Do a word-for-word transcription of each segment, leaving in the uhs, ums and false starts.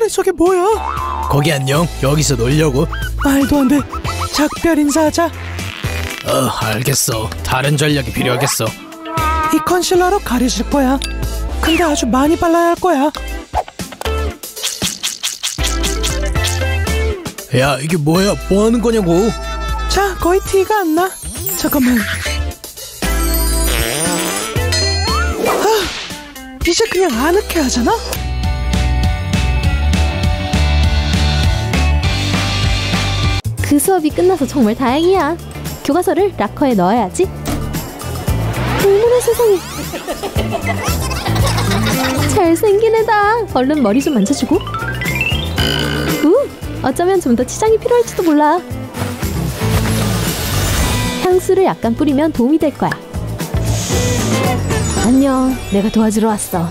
그래, 저게 뭐야? 거기 안녕. 여기서 놀려고. 말도 안 돼. 작별 인사하자. 어, 알겠어. 다른 전략이 필요하겠어. 이 컨실러로 가려질 거야. 근데 아주 많이 발라야 할 거야. 야, 이게 뭐야? 뭐 하는 거냐고. 자, 거의 티가 안 나. 잠깐만. 아, 이제 그냥 아늑해 하잖아? 그 수업이 끝나서 정말 다행이야. 교과서를 락커에 넣어야지. 어머나 세상에. 잘생긴 애다. 얼른 머리 좀 만져주고. 우, 어쩌면 좀 더 치장이 필요할지도 몰라. 향수를 약간 뿌리면 도움이 될 거야. 안녕, 내가 도와주러 왔어.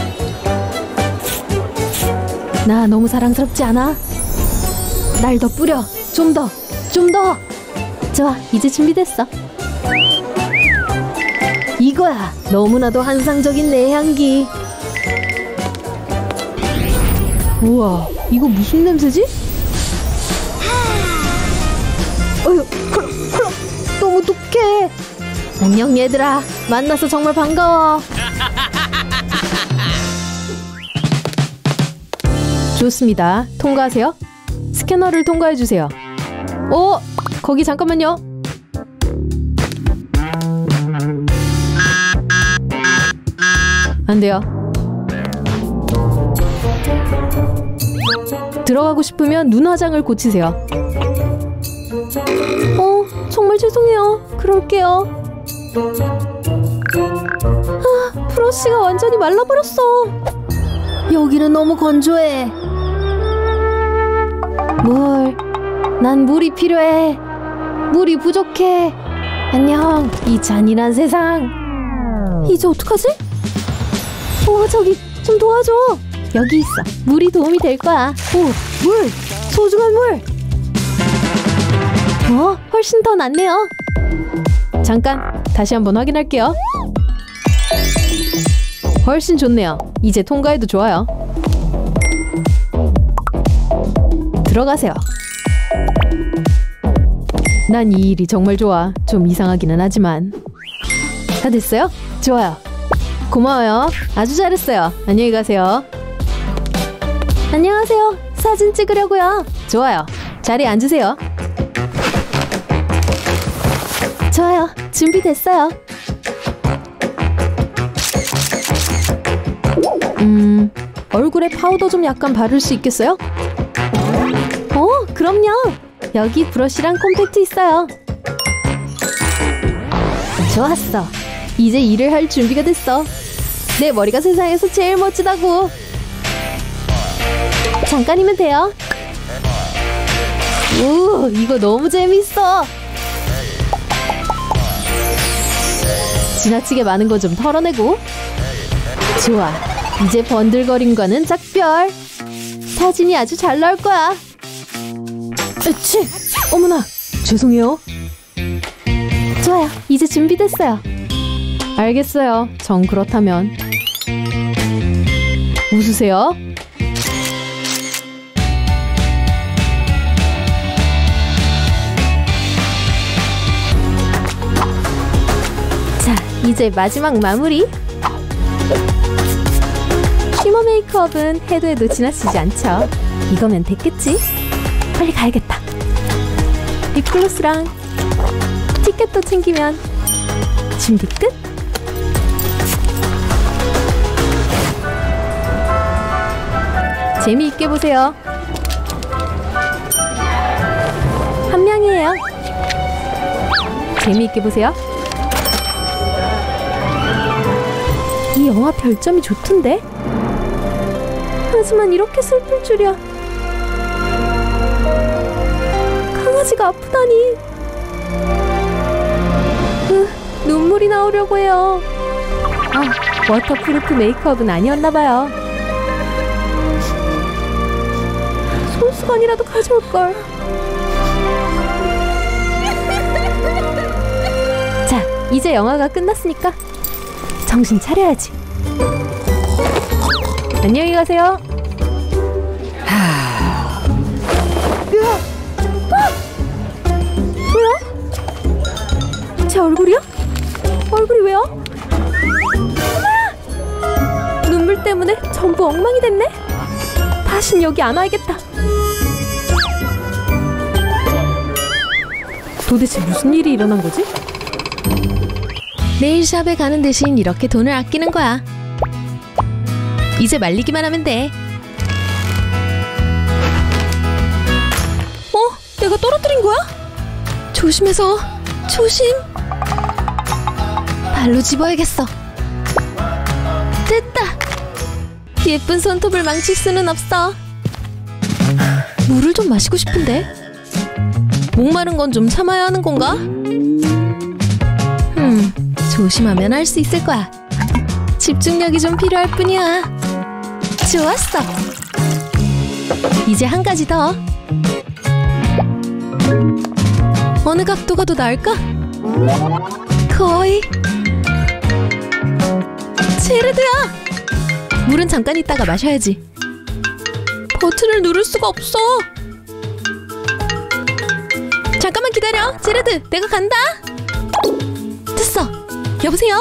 나 너무 사랑스럽지 않아? 날 더 뿌려. 좀 더, 좀 더. 좋아, 이제 준비됐어. 이거야. 너무나도 환상적인 내 향기. 우와, 이거 무슨 냄새지? 어휴, 콜, 콜, 너무 독해. 안녕 얘들아, 만나서 정말 반가워. 좋습니다. 통과하세요. 스캐너를 통과해주세요. 어? 거기 잠깐만요. 안 돼요. 들어가고 싶으면 눈 화장을 고치세요. 어, 정말 죄송해요. 그럴게요. 아, 브러쉬가 완전히 말라버렸어. 여기는 너무 건조해. 물, 난 물이 필요해. 물이 부족해. 안녕, 이 잔인한 세상. 이제 어떡하지? 오, 저기 좀 도와줘. 여기 있어. 물이 도움이 될 거야. 오, 물! 소중한 물! 어? 훨씬 더 낫네요. 잠깐, 다시 한번 확인할게요. 훨씬 좋네요. 이제 통과해도 좋아요. 들어가세요. 난 이 일이 정말 좋아. 좀 이상하기는 하지만. 다 됐어요? 좋아요. 고마워요. 아주 잘했어요. 안녕히 가세요. 안녕하세요. 사진 찍으려고요. 좋아요. 자리에 앉으세요. 좋아요. 준비됐어요. 음... 얼굴에 파우더 좀 약간 바를 수 있겠어요? 어, 그럼요. 여기 브러쉬랑 콤팩트 있어요. 좋았어. 이제 일을 할 준비가 됐어. 내 머리가 세상에서 제일 멋지다고. 잠깐이면 돼요. 우, 이거 너무 재밌어. 지나치게 많은 거 좀 털어내고. 좋아. 이제 번들거림과는 작별. 사진이 아주 잘 나올 거야. 으치! 어머나! 죄송해요. 좋아요. 이제 준비됐어요. 알겠어요. 정 그렇다면. 웃으세요. 자, 이제 마지막 마무리. 쉬머 메이크업은 해도 해도 지나치지 않죠. 이거면 됐겠지? 빨리 가야겠다. 립글로스랑 티켓도 챙기면 준비 끝! 재미있게 보세요. 한 명이에요. 재미있게 보세요. 이 영화 별점이 좋던데? 하지만 이렇게 슬플 줄이야. 강아지가 아프다니. 으, 눈물이 나오려고 해요. 아, 워터프루프 메이크업은 아니었나봐요. 손수건이라도 가져올걸. 자, 이제 영화가 끝났으니까 정신 차려야지. 안녕히 가세요. 뭐야? 제 얼굴이요? 얼굴이 왜요? 어머나! 눈물 때문에 전부 엉망이 됐네? 다신 여기 안 와야겠다. 도대체 무슨 일이 일어난 거지? 네일샵에 가는 대신 이렇게 돈을 아끼는 거야. 이제 말리기만 하면 돼. 어? 내가 떨어뜨린 거야? 조심해서. 조심. 발로 집어야겠어. 됐다. 예쁜 손톱을 망칠 수는 없어. 물을 좀 마시고 싶은데. 목마른 건 좀 참아야 하는 건가? 음, 조심하면 할 수 있을 거야. 집중력이 좀 필요할 뿐이야. 좋았어. 이제 한 가지 더. 어느 각도가 더 나을까? 거의. 제레드야! 물은 잠깐 있다가 마셔야지. 버튼을 누를 수가 없어. 잠깐만 기다려. 제레드, 내가 간다. 됐어. 여보세요?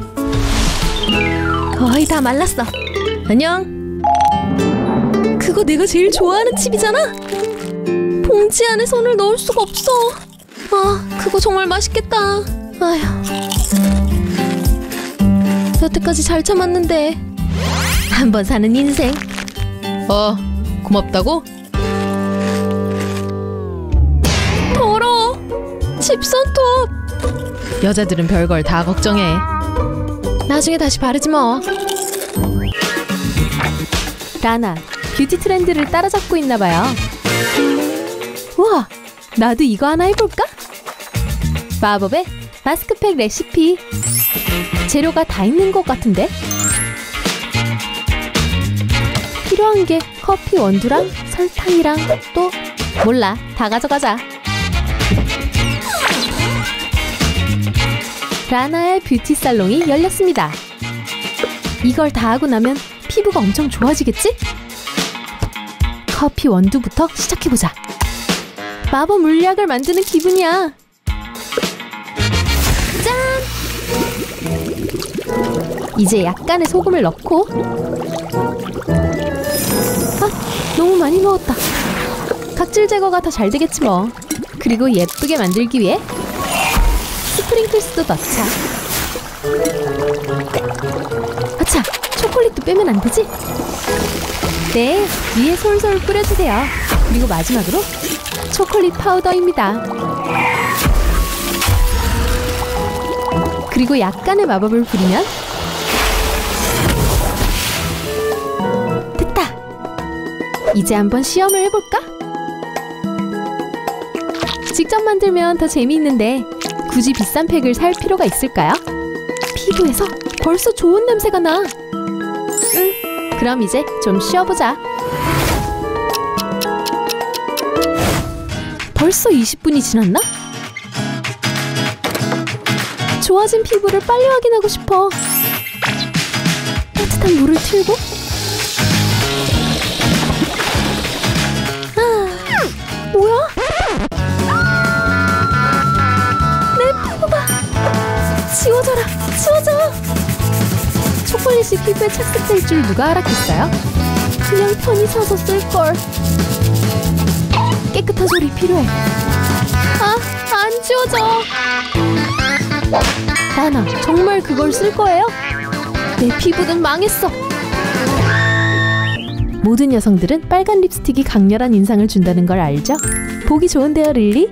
거의 다 말랐어. 안녕. 그거 내가 제일 좋아하는 칩이잖아. 봉지 안에 손을 넣을 수가 없어. 아, 그거 정말 맛있겠다. 아휴, 여태까지 잘 참았는데. 한번 사는 인생. 어, 고맙다고? 더러워. 칩 손톱. 여자들은 별걸 다 걱정해. 나중에 다시 바르지 뭐. 라나, 뷰티 트렌드를 따라잡고 있나봐요. 우와, 나도 이거 하나 해볼까? 마법의 마스크팩 레시피. 재료가 다 있는 것 같은데? 필요한 게 커피 원두랑 설탕이랑 또 몰라, 다 가져가자. 라나의 뷰티 살롱이 열렸습니다. 이걸 다 하고 나면 피부가 엄청 좋아지겠지? 커피 원두부터 시작해보자. 마법 물약을 만드는 기분이야. 짠! 이제 약간의 소금을 넣고. 아, 너무 많이 넣었다. 각질 제거가 더 잘 되겠지 뭐. 그리고 예쁘게 만들기 위해 스프링클스도 넣자. 아차! 초콜릿도 빼면 안 되지? 네, 위에 솔솔 뿌려주세요. 그리고 마지막으로 초콜릿 파우더입니다. 그리고 약간의 마법을 부리면 됐다! 이제 한번 시험을 해볼까? 직접 만들면 더 재미있는데 굳이 비싼 팩을 살 필요가 있을까요? 피부에서 벌써 좋은 냄새가 나. 응, 그럼 이제 좀 쉬어보자. 벌써 이십 분이 지났나? 좋아진 피부를 빨리 확인하고 싶어. 따뜻한 물을 틀고. 아, 뭐야? 내 피부가. 지워져라, 지워져. 초콜릿이 피부에 착색될 줄 누가 알았겠어요? 그냥 편히 사서 쓸걸. 깨끗한 솔이 필요해. 아, 안 지워져. 라나, 정말 그걸 쓸 거예요? 내 피부는 망했어. 모든 여성들은 빨간 립스틱이 강렬한 인상을 준다는 걸 알죠? 보기 좋은데요, 릴리?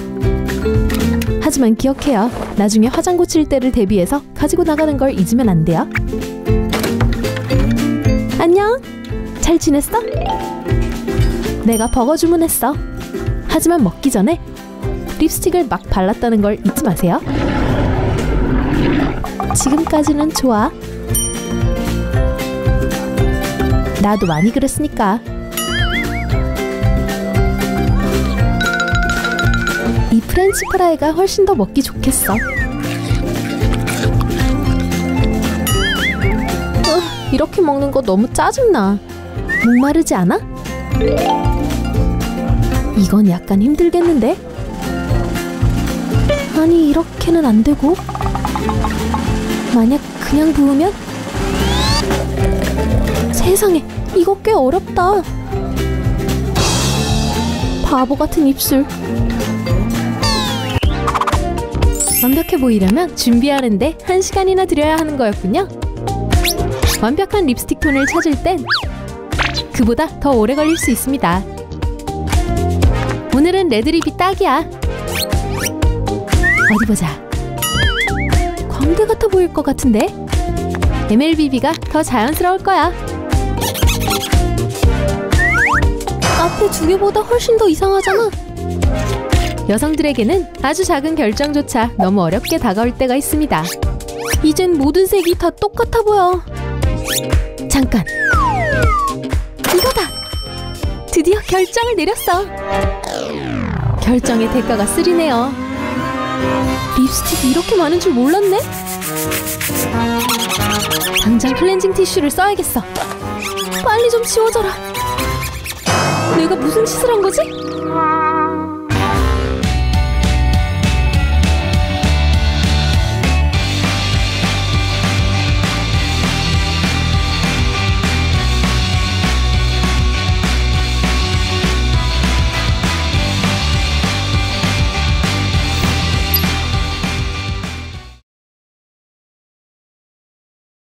하지만 기억해요. 나중에 화장 고칠 때를 대비해서 가지고 나가는 걸 잊으면 안 돼요. 안녕? 잘 지냈어? 내가 버거 주문했어. 하지만 먹기 전에 립스틱을 막 발랐다는 걸 잊지 마세요. 지금까지는 좋아. 나도 많이 그랬으니까. 이 프렌치 프라이가 훨씬 더 먹기 좋겠어. 어, 이렇게 먹는 거 너무 짜증나. 목마르지 않아? 이건 약간 힘들겠는데? 아니, 이렇게는 안 되고. 만약 그냥 부으면? 세상에, 이거 꽤 어렵다. 바보 같은 입술. 완벽해 보이려면 준비하는데 한 시간이나 들여야 하는 거였군요. 완벽한 립스틱 톤을 찾을 땐 그보다 더 오래 걸릴 수 있습니다. 오늘은 레드립이 딱이야. 어디 보자. 광대 같아 보일 것 같은데? 엠엘비비가 더 자연스러울 거야. 앞에 두 개보다 훨씬 더 이상하잖아. 여성들에게는 아주 작은 결정조차 너무 어렵게 다가올 때가 있습니다. 이젠 모든 색이 다 똑같아 보여. 잠깐. 이거다. 드디어 결정을 내렸어. 결정의 대가가 쓰리네요. 립스틱이 이렇게 많은 줄 몰랐네? 당장 클렌징 티슈를 써야겠어. 빨리 좀 지워져라. 내가 무슨 짓을 한 거지?